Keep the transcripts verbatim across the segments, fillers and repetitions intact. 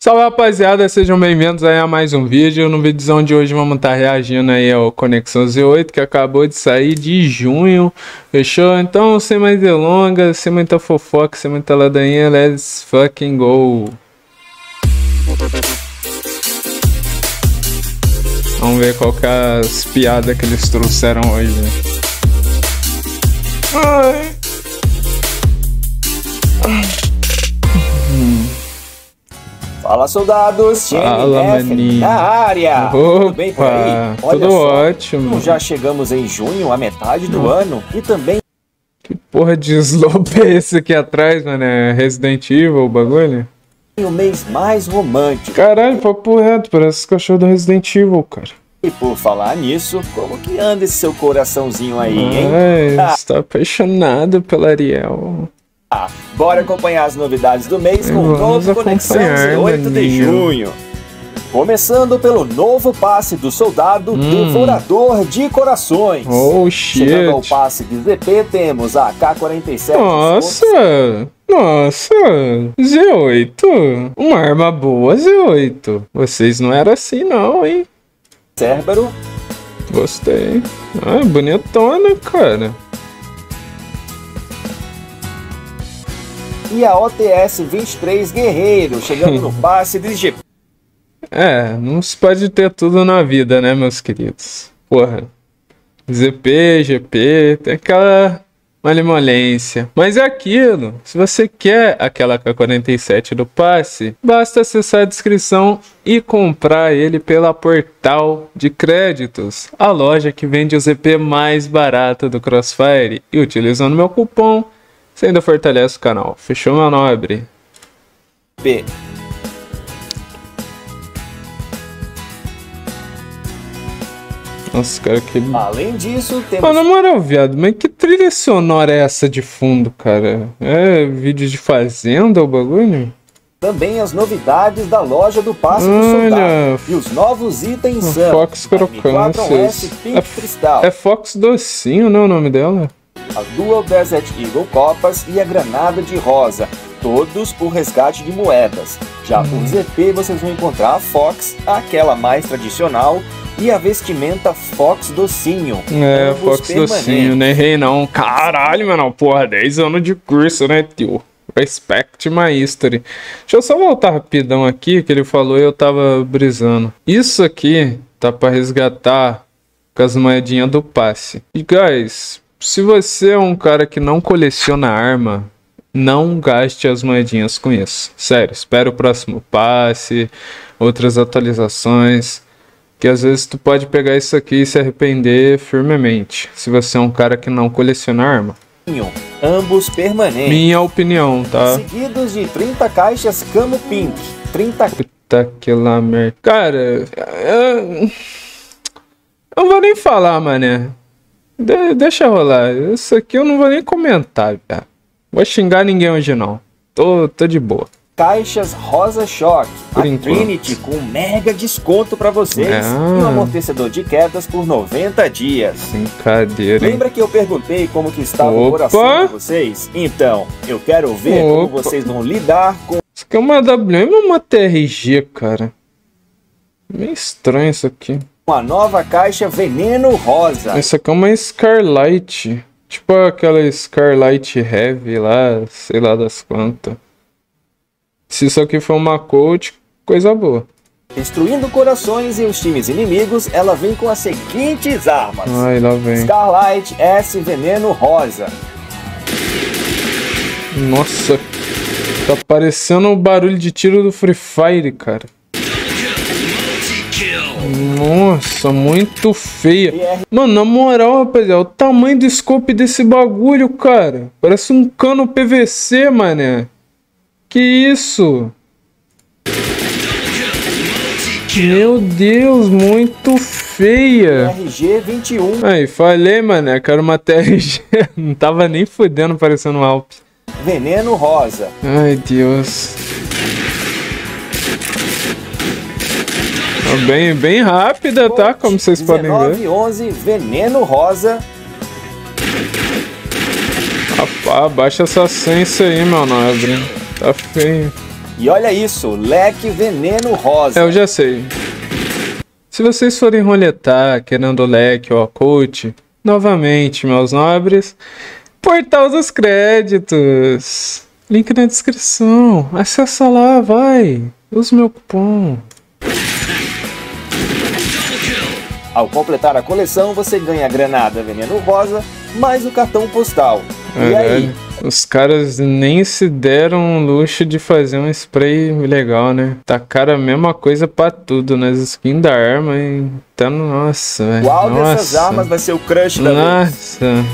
Salve, rapaziada, sejam bem-vindos aí a mais um vídeo. No vídeo de hoje vamos estar reagindo aí ao Conexão Z oito, que acabou de sair de junho, fechou? Então, sem mais delongas, sem muita fofoca, sem muita ladainha, let's fucking go! Vamos ver qual que é as piadas que eles trouxeram hoje. Ai. Fala, soldados! Fala, maninho! Na área! Opa, tudo bem por aí? Olha tudo só, ótimo! Já chegamos em junho, a metade do hum. ano, e também... Que porra de slope é esse aqui atrás, mano? É Resident Evil o bagulho? o mês mais romântico. Caralho, papo reto, parece os cachorros do Resident Evil, cara. E por falar nisso, como que anda esse seu coraçãozinho aí, hein? Ai, ah. Você tá apaixonado pela Ariel. Ah, bora acompanhar as novidades do mês com o novo Conexão Z oito de junho. Começando pelo novo passe do soldado hum. Devorador de Corações. Oh, shit. Chegando ao passe de Z P, temos a K quarenta e sete. Nossa, nossa, Z oito. Uma arma boa, Z oito. Vocês não eram assim não, hein? Cérbero. Gostei. Ah, bonitona, cara. E a O T S vinte e três Guerreiro, chegando no passe de G P. É, não se pode ter tudo na vida, né, meus queridos? Porra, Z P, G P, tem aquela malemolência. Mas é aquilo, se você quer aquela K quarenta e sete do passe, basta acessar a descrição e comprar ele pela Portal de Créditos, a loja que vende o Z P mais barato do Crossfire. E utilizando meu cupom, você ainda fortalece o canal. Fechou, meu nobre? P. Nossa, cara, que... Além disso, temos... Pô, na moral, viado, mas que trilha sonora é essa de fundo, cara? É vídeo de fazenda o bagulho? Também as novidades da loja do passe do soldado. E os novos itens são... Fox Crocâncias. É, é Fox Docinho, não é o nome dela? A Dual Desert Eagle Copas e a Granada de Rosa. Todos por resgate de moedas. Já hum. por Z P vocês vão encontrar a Fox, aquela mais tradicional, e a vestimenta Fox Docinho. É, Fox Docinho, nem errei não. Caralho, mano, porra, dez anos de curso, né, tio? Respect my history. Deixa eu só voltar rapidão aqui, que ele falou e eu tava brisando. Isso aqui tá pra resgatar com as moedinhas do passe. E, guys, se você é um cara que não coleciona arma, não gaste as moedinhas com isso. Sério, espera o próximo passe, outras atualizações, que às vezes tu pode pegar isso aqui e se arrepender firmemente, se você é um cara que não coleciona arma. Ambos permanentes. Minha opinião, tá? Seguidos de trinta caixas Camo Pink. trinta... Puta que lá merda. Cara, eu... eu não vou nem falar, mané. De deixa rolar. Isso aqui eu não vou nem comentar, cara. Vou xingar ninguém hoje não. Tô, tô de boa. Caixas Rosa Choque, por a enquanto. Trinity com mega desconto pra vocês ah. e um amortecedor de quedas por noventa dias. Brincadeira, hein? Lembra que eu perguntei como que estava o coração de vocês? Então, eu quero ver Opa. como vocês vão lidar com... Isso aqui é uma W M ou uma T R G, cara? Meio estranho isso aqui. Uma nova caixa Veneno Rosa. Essa aqui é uma Scarlight. Tipo aquela Scarlight Heavy lá, sei lá das quantas. Se isso aqui for uma coach, coisa boa. Destruindo corações e os times inimigos, ela vem com as seguintes armas. Ai, lá vem. Scarlight S Veneno Rosa. Nossa, tá parecendo o barulho de tiro do Free Fire, cara. Nossa, muito feia. Mano, na moral, rapaziada, o tamanho do scope desse bagulho, cara. Parece um cano P V C, mané. Que isso? Meu Deus, muito feia. T R G vinte e um. Aí, falei, mané, que era uma T R G. Não tava nem fudendo parecendo um Alp. Veneno Rosa. Ai, Deus. Bem, bem rápida, tá? Como vocês podem ver. dezenove onze Veneno Rosa. Rapaz, baixa essa sensa aí, meu nobre. Tá feio. E olha isso, leque veneno rosa. É, eu já sei. Se vocês forem roletar querendo o leque ou a coach, novamente, meus nobres, portal dos créditos. Link na descrição. Acessa lá, vai. Usa meu cupom. Ao completar a coleção, você ganha a granada veneno rosa, mais o cartão postal. E É, aí? os caras nem se deram o luxo de fazer um spray legal, né? Tacaram a mesma coisa pra tudo, nas skins da arma e tá no... Nossa, velho. Qual Nossa. dessas armas vai ser o crush da vez? Nossa.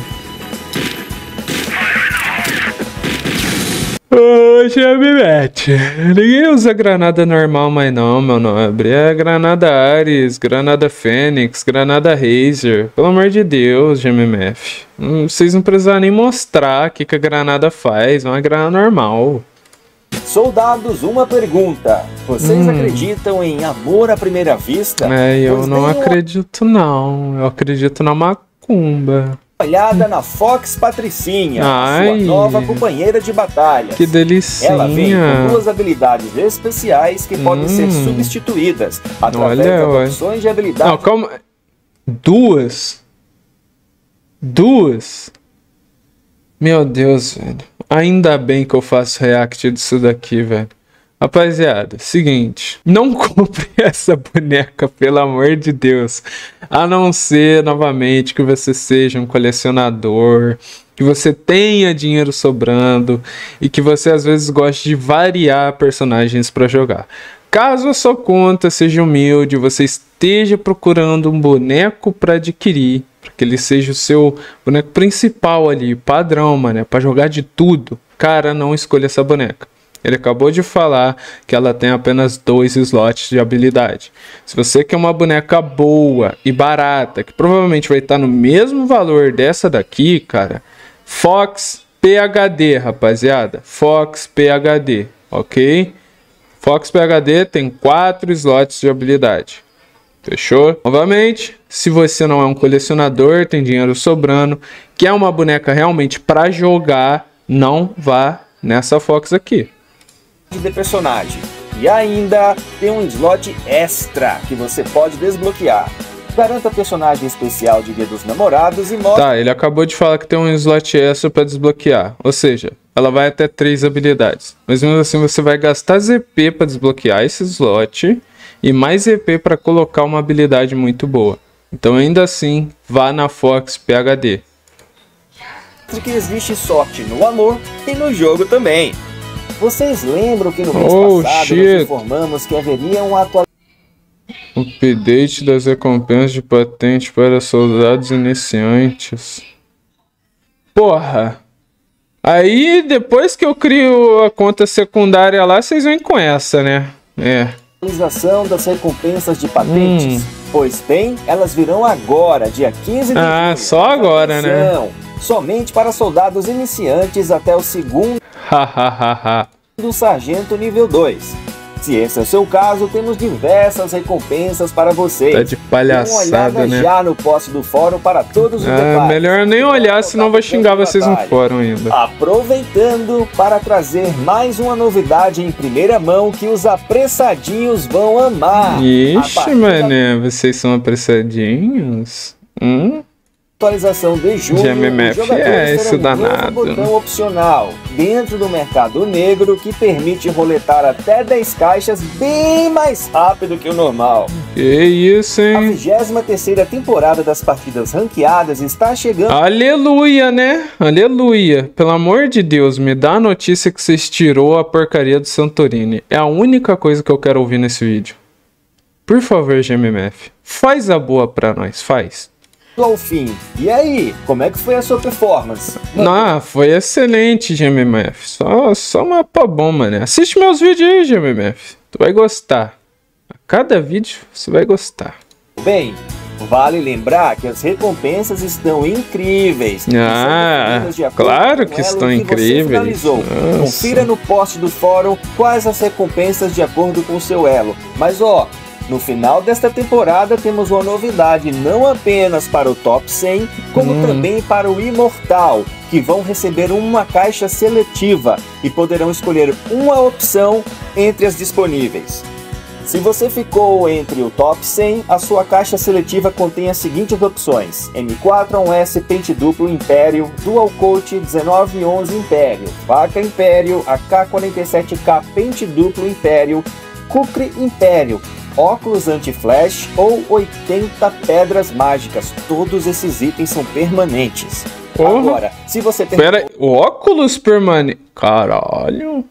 Ô, já me mete. Ninguém usa granada normal mais não, meu nobre. É granada Ares, granada Fênix, granada Razer. Pelo amor de Deus, G M M F. Hum, Vocês não precisam nem mostrar o que, que a granada faz. É uma granada normal. Soldados, uma pergunta. Vocês Hum. acreditam em amor à primeira vista? É, eu Pois não deem uma acredito não. Eu acredito na macumba. olhada na Fox Patricinha, Ai. sua nova companheira de batalha. Que delicinha. Ela vem com duas habilidades especiais que podem Hum. ser substituídas através Olha, das olha. opções de habilidade. Não, calma. Duas? Duas? Meu Deus, velho. Ainda bem que eu faço react disso daqui, velho. Rapaziada, seguinte. Não compre essa boneca, pelo amor de Deus. A não ser, novamente, que você seja um colecionador, que você tenha dinheiro sobrando e que você às vezes goste de variar personagens para jogar. Caso a sua conta seja humilde, você esteja procurando um boneco para adquirir, para que ele seja o seu boneco principal ali, padrão, mano, para jogar de tudo, cara, não escolha essa boneca. Ele acabou de falar que ela tem apenas dois slots de habilidade. Se você quer uma boneca boa e barata, que provavelmente vai estar no mesmo valor dessa daqui, cara, Fox P H D, rapaziada. Fox P H D, ok? Fox P H D tem quatro slots de habilidade. Fechou? Novamente, se você não é um colecionador, tem dinheiro sobrando, quer uma boneca realmente para jogar, não vá nessa Fox aqui. de personagem. E ainda tem um slot extra que você pode desbloquear. Garanta personagem especial de Dia dos Namorados e mostra... Tá, ele acabou de falar que tem um slot extra para desbloquear. Ou seja, ela vai até três habilidades. Mas mesmo assim você vai gastar Z P para desbloquear esse slot e mais Z P para colocar uma habilidade muito boa. Então ainda assim, vá na Fox P H D. que existe sorte no amor e no jogo também. Vocês lembram que no mês Oh, passado shit. nós informamos que haveria um atualização Update das recompensas de patente para soldados iniciantes. Porra. Aí, depois que eu crio a conta secundária lá, vocês vêm com essa, né? É. das recompensas de patentes? Hum. Pois bem, elas virão agora, dia quinze de Ah, junho. só agora, né? Atenção, somente para soldados iniciantes até o segundo Hahaha. do sargento nível dois. Se esse é o seu caso, temos diversas recompensas para vocês. Tá de Dê uma palhaçada, olhada né? já no post do fórum para todos os Ah, detalhes. melhor nem olhar, senão vai xingar vocês no Batalha. fórum ainda. Aproveitando para trazer mais uma novidade em primeira mão que os apressadinhos vão amar. A Ixi, partir mané, vocês são apressadinhos? Hum? da atualização de junho, G M M F os jogadores é terão esse um danado. novo botão opcional dentro do mercado negro que permite roletar até dez caixas bem mais rápido que o normal. Que isso, A hein? vigésima terceira temporada das partidas ranqueadas está chegando. Aleluia, né? Aleluia. Pelo amor de Deus, me dá a notícia que vocês tirou a porcaria do Santorini. É a única coisa que eu quero ouvir nesse vídeo. Por favor, G M M F, faz a boa pra nós, faz. Ao fim. E aí, como é que foi a sua performance? Não, foi excelente, G M M F. Só, só mapa bom, mano. Assiste meus vídeos aí, G M M F. Tu vai gostar. A cada vídeo você vai gostar. Bem, vale lembrar que as recompensas estão incríveis. e são Ah, definidas de acordo claro com que o elo estão você incríveis. finalizou. Nossa. Confira no post do fórum quais as recompensas de acordo com o seu elo. Mas ó, No final desta temporada temos uma novidade não apenas para o Top cem, como hum. também para o Imortal, que vão receber uma caixa seletiva e poderão escolher uma opção entre as disponíveis. Se você ficou entre o Top cem, a sua caixa seletiva contém as seguintes opções: M quatro A um S pente duplo Império, Dual Coat dezenove onze Império, faca Império, A K quarenta e sete K pente duplo Império, Kukri Império, óculos anti-flash ou oitenta pedras mágicas. Todos esses itens são permanentes. Porra. Agora, se você perguntou... Pera, óculos permanente? Caralho.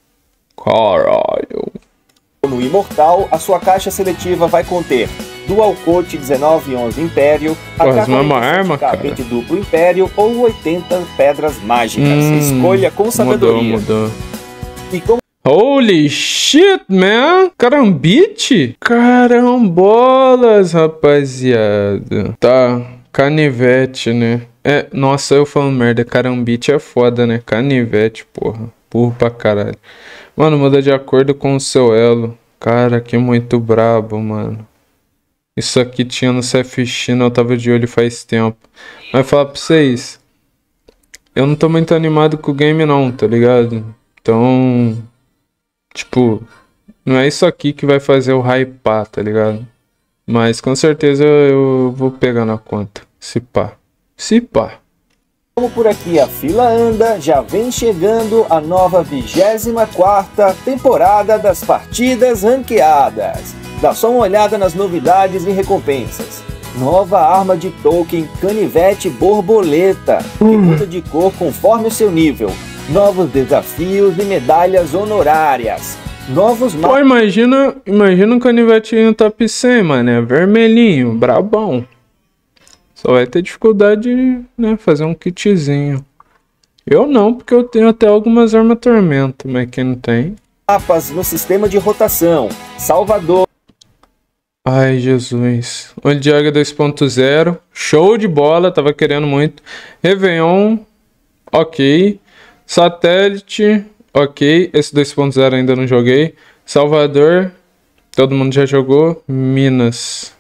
Caralho. No Imortal, a sua caixa seletiva vai conter Dual Coat dezenove onze Império, A K quarenta e sete K pente duplo Império ou oitenta pedras mágicas. Hum, Escolha com sabedoria. Mudou, mudou. E como Holy shit, man! Carambite? Carambolas, rapaziada. Tá, canivete, né? É, nossa, eu falando merda. Carambite é foda, né? Canivete, porra. Burro pra caralho. Mano, muda de acordo com o seu elo. Cara, que muito brabo, mano. Isso aqui tinha no C F X, eu tava de olho faz tempo. Mas falar pra vocês, eu não tô muito animado com o game não, tá ligado? Então... Tipo, não é isso aqui que vai fazer o hypar, tá ligado? Mas com certeza eu vou pegar na conta. Se pá. Se pá. Como por aqui a fila anda, já vem chegando a nova vigésima quarta temporada das partidas ranqueadas. Dá só uma olhada nas novidades e recompensas. Nova arma de token Canivete Borboleta, que muda de cor conforme o seu nível. Novos desafios e medalhas honorárias. Novos mapas. Pô, imagina, imagina um canivetinho top cem, mano. É vermelhinho, brabão. Só vai ter dificuldade de, né, fazer um kitzinho. Eu não, porque eu tenho até algumas armas tormenta, mas quem não tem? Mapas no sistema de rotação. Salvador. Ai, Jesus. Olho de Águia dois ponto zero. Show de bola, tava querendo muito. Réveillon. Ok. Satélite, ok, esse dois ponto zero ainda não joguei. Salvador, todo mundo já jogou. Minas.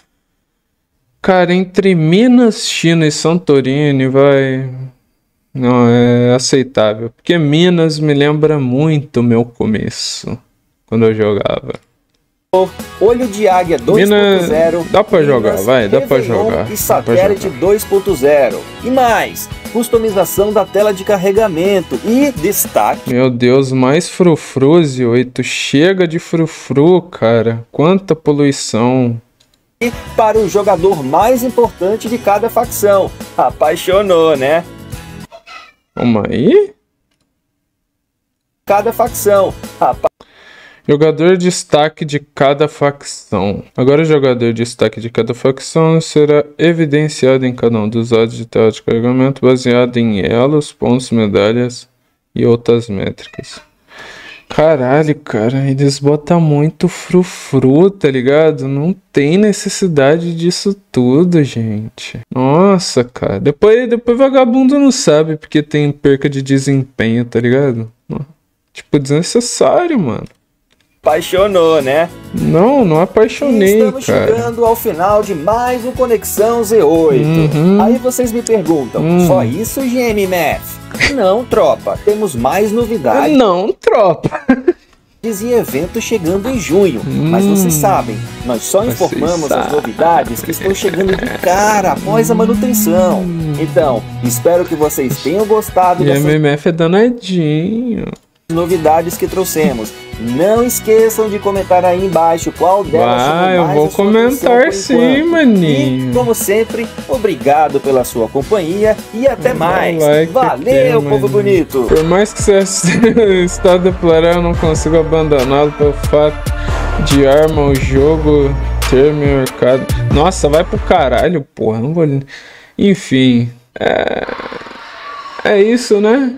Cara, entre Minas, China e Santorini, vai... Não, é aceitável. Porque Minas me lembra muito o meu começo, quando eu jogava. Olho de Águia dois ponto zero. Dá pra jogar, vai, dá pra jogar. E Satélite dois ponto zero. E mais, customização da tela de carregamento e destaque. Meu Deus, mais frufruze, oito. Chega de frufru, cara. Quanta poluição. E para o jogador mais importante de cada facção. Apaixonou, né? Calma aí. Cada facção. Apa... Jogador de destaque de cada facção. Agora o jogador de destaque de cada facção será evidenciado em cada um dos lados de tela de carregamento baseado em elos, pontos, medalhas e outras métricas. Caralho, cara, eles botam muito frufru, tá ligado? Não tem necessidade disso tudo, gente. Nossa, cara. Depois, depois vagabundo não sabe porque tem perca de desempenho, tá ligado? Tipo, desnecessário, mano. Apaixonou, né? Não, não apaixonei, Estamos cara. Estamos chegando ao final de mais um Conexão Z oito. Uhum. Aí vocês me perguntam, hum. só isso, G M M F? Não, tropa, temos mais novidades. Não, tropa. E eventos chegando em junho. Hum. Mas vocês sabem, nós só informamos as novidades que estão chegando de cara após a manutenção. Então, espero que vocês tenham gostado dessas... G M M F é danadinho. Novidades que trouxemos. Não esqueçam de comentar aí embaixo qual delas ah, mais eu vou comentar sim, maninho. E, como sempre, obrigado pela sua companhia e até mais. Like Valeu, povo maninho. Bonito. Por mais que você está deplorável, eu não consigo abandoná-lo pelo fato de arma o jogo ter mercado. Nossa, vai pro caralho, porra. Não vou... Enfim, é, é isso, né?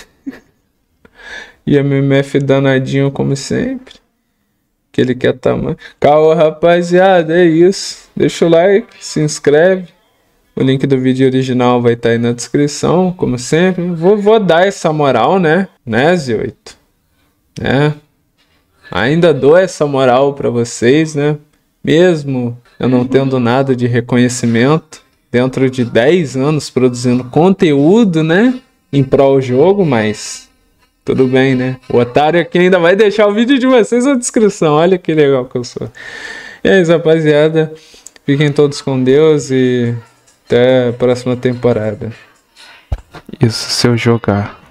E a M M F danadinho como sempre. Que ele quer tamanho. Calma, rapaziada, é isso. Deixa o like, se inscreve. O link do vídeo original vai estar aí na descrição, como sempre. Vou, vou dar essa moral, né? Né, Z oito? É. Ainda dou essa moral pra vocês, né? Mesmo eu não tendo nada de reconhecimento, dentro de dez anos produzindo conteúdo, né? Em prol do jogo, mas tudo bem, né? O otário aqui ainda vai deixar o vídeo de vocês na descrição. Olha que legal que eu sou. E é isso, rapaziada. Fiquem todos com Deus e até a próxima temporada. Isso, se eu jogar.